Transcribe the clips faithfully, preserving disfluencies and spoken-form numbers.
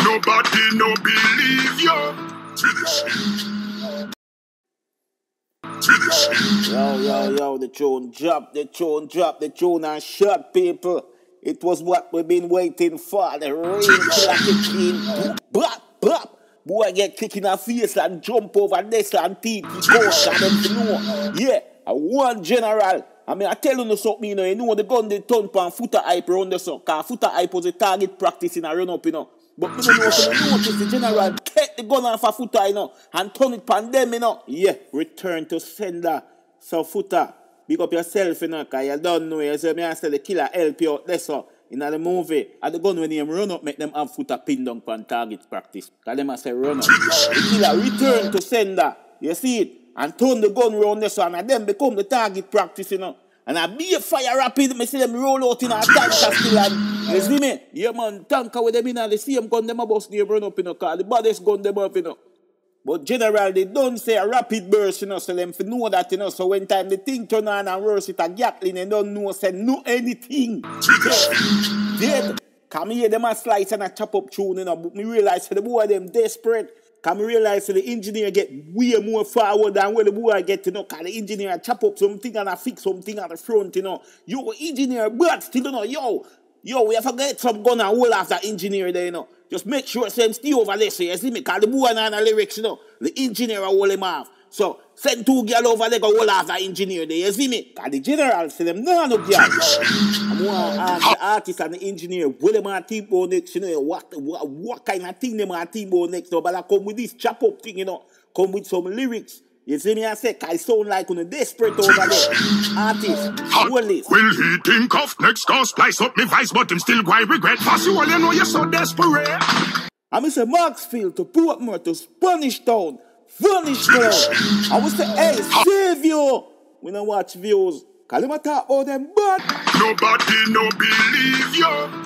Nobody no believe you. To the shit. To the shit. Yo, yo, yo, the tune drop, the tune drop, the tune and shot, people. It was what we've been waiting for. The rain killer kicking. Bop, bop. Boy get kicked in the face and jump over this and teeth. He goes and them to know. Yeah, I one general. I mean, I tell you something, you know, you know the gun they turn pan foota hype around the sun. Because foota hype was a target practice in a run up, you know. But you don't know, so you notice the general take the gun off a foota, you know, and turn it pan them, you know. Yeah, return to sender. So foota, big up yourself, you know, because you don't know, you say, me I say the killer help you out there, so. In the movie, at the gun when them run up, make them have foota pin down pan target practice. Because them I say run up. The killer return to sender. You see it? And turn the gun round this one, and then become the target practice, you know. And I be a fire rapid, me see them roll out in a tanker still, and you see me? Yeah man, tanker with them in, and the same gun them a bust they run up, you know, because the baddest gun them up, you know. But general, they don't say a rapid burst, you know, so them for know that, you know, so when time the thing turn on and worse it a Gatling, they don't know, say no anything. Dead. Come here, them a slice and a chop up tune, you know, but me realize so the boy them desperate. Come realize so the engineer get way more forward than where the boy get, you know, because the engineer chop up something and a fix something at the front, you know. Yo, engineer, but still, you know, yo, yo, we have to get some gun and hold off that engineer there, you know. Just make sure send stay over there, so you see me, because the boy and the lyrics, you know, the engineer will hold him off. So, send two girls over there, go hold off the engineer there, you see me? Because the general say them, no, no, girl. I'm going to ask the artist and the engineer, what them are team bone next, you know, what, what, what kind of thing them are team bone next, but I come with this chop up thing, you know, come with some lyrics. You see me, I say, I sound like on a desperate over there. Artist, hold this. Will he think of next cause splice up me vice, but him still quite regret. Fast you all you know you're so desperate. I miss a Marksfield to Portmore to Spanish Town, Vanish Town. I was say, hey, save you. We don't watch views. Cause them talk about them bad. Nobody no believe you.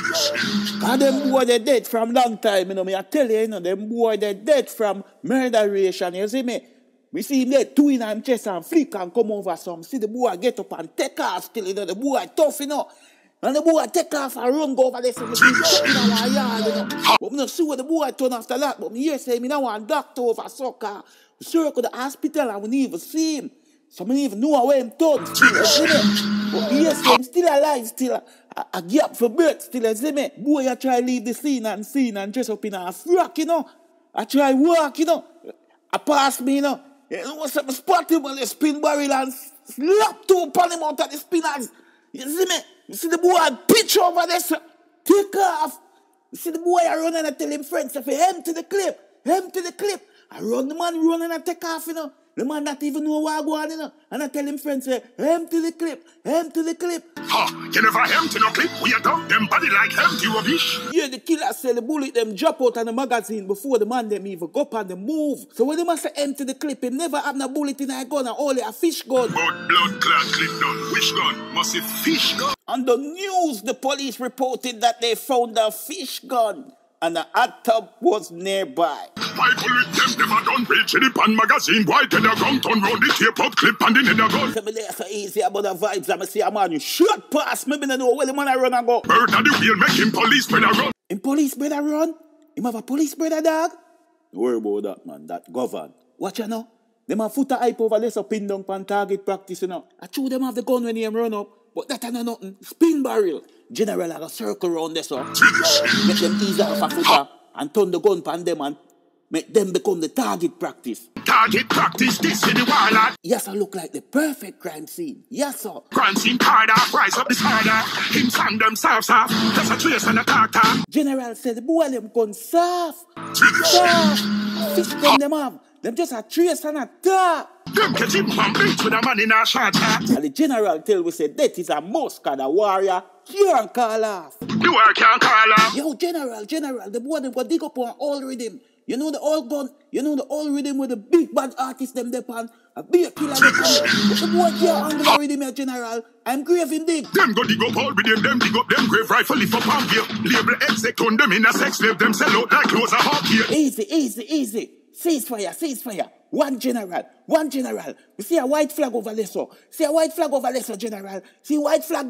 Cause them boy they dead from long time, you know. Me I tell you, you know, them boy they dead from murderation, you see me? We see him there twin and chest and flick and come over some. See the boy get up and take off still, you know. The boy tough, you know. And the boy take off and run go over there. So we see him in our yard, you know. But we don't see what the boy turn after that. But me here say me now want doctor over soccer. We circle the hospital and we didn't even see him. So we didn't even know where him turned still, you see me? But me here say him still alive still. A, a gap for birth still, you see me? Boy, I try leave the scene and scene and dress up in a frock, you know. I try walk, you know. I pass me, you know. You know what's up? I spot him on the spin barrel and slap two upon him out of the spinners. You see me? You see the boy pitch over there, so take off. You see the boy I run and I tell him friends, if he empty the clip, empty the clip. I run the man run and I take off, you know. The man not even know where I go on, you know. And I tell him friends, say, empty the clip, empty the clip. Ha, you never empty no clip. We are dump them body like empty rubbish. Yeah, the killer say the bullet them drop out of the magazine before the man them even go up on the move. So when they must say empty the clip, him never have no bullet in a gun and only a fish gun. But blood clot clip done. Which gun? Must it fish gun? On the news, the police reported that they found a fish gun and the hot tub was nearby. Why bullet them never done reach in the pan magazine? Why did a gun turn round the tape up clip and the nether gun? So me there so easy about the vibes and I see a man you shot past me, me no know where the man I run and go. Bird and the wheel make him police brother run. Him police brother run? Him have a police brother dog? Don't worry about that man, that govern. Watch you know? Them have foota hype over there so pin down pan target practice you know. I true them have the gun when him run up. But that ain't nothing. Spin barrel. General have a circle around there so. Make them ease off a footer and turn the gun pan them and make them become the target practice. Target practice, this in the warlord. Yes, I look like the perfect crime scene. Yes, sir. Crime scene harder, rise up this harder. Him sand them soft soft. That's a trace and a talk. General said the boy them gun soft. Soft. Fish gun them have. Them just a trace and a talk. Them catch him and beat with a man in a shot. And the general tell we say that is a must cause the warrior can't call off. The warrior can't call off. Yo, general, general, the boy them go dig up on all rhythm. You know the old gun, you know the old rhythm with the big bad artist them depend. A big killer they come. But the boy can't handle the rhythm here, general. I'm graving dig. Them go dig up all rhythm, them dig up them grave rifle lift up and gear. Label exec on them in a sex slave, them sell out like clothes a hawk here. Easy, easy, easy. Ceasefire, ceasefire. One general, one general. You see a white flag over there, so. See a white flag over there, so, general. See a white flag there?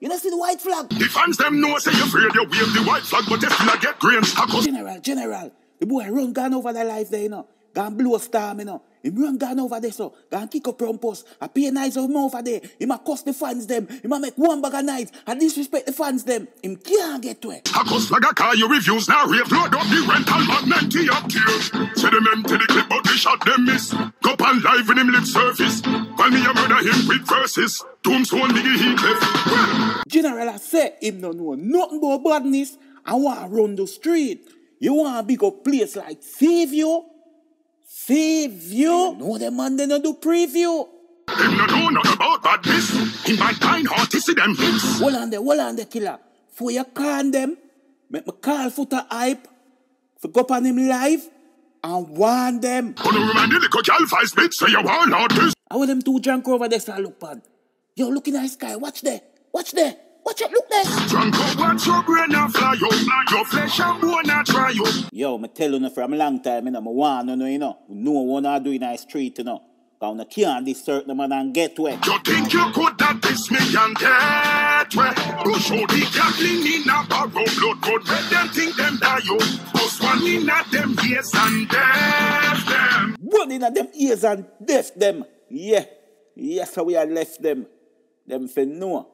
You don't see the white flag? The fans them know say you afraid you wave the white flag, but they still a get grains. General, General, the boy run gone over the life there, you know. Gone blow a storm, you know. Him run gone over there, so. Gone kick up from post. I pay nice of him over there. He ma cost the fans them. He ma make one bag of nights. And disrespect the fans them. Him can't get to it. I cost like a car, your reviews now. Rave load up the rental magnet up here. Say them empty the clip, but they shot them miss. Go on live in him lip surface. Call me a murder him with verses. Tombstone nigga he cliff. Well. General, I say him no know nothing about badness. I want to run the street. You want a big up place like Save You? Save You? No, them man, they don't do preview. Them no know nothing about badness. In my kind heart, to see them hits. Hold on there, hold on there, killer. For you call them, make me call foota hype. For go up on him live and warn them. Gonna remind the little gal five spits, so you warn out this. I want them two drunk over there, so I look bad. Yo, look in the sky, watch there, watch there. Watch it, look there. Drunk up, watch your brain and fly up. Your flesh and bone and dry up. Yo, me tell you from a long time, you know, me want you know, you know. No one I do in the street, you know. Cause I can't disturb the man and get wet. You think you could that diss me and get wet? You show the Kathleen in a barrow blood could let them think them die, yo. Plus one in a them ears and deaf them. One in a them ears and deaf them. Yeah. Yes, how we had left them. Them for no.